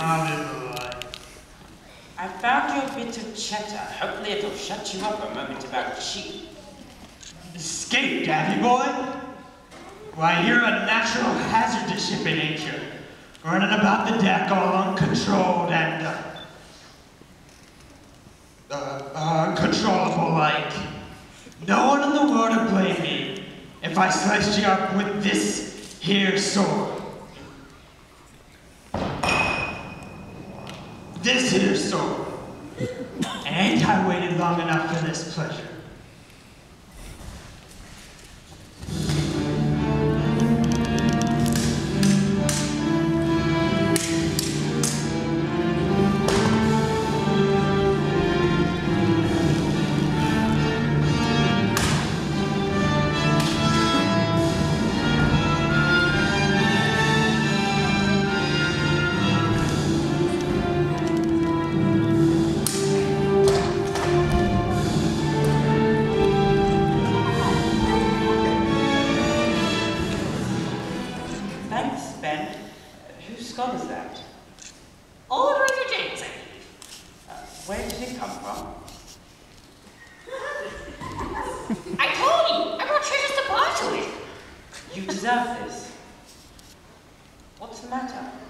I found you a bit of chatter. Hopefully it'll shut you up a moment about sheep. Escape, Daffy boy? Why, you're a natural hazard to ship in nature. Running about the deck all uncontrolled and, uncontrollable like. No one in the world would blame me if I sliced you up with this here sword. This here sword. And ain't I waited long enough for this pleasure? Where did it come from? I told you! I brought treasures to Bartlett! You deserve this. What's the matter?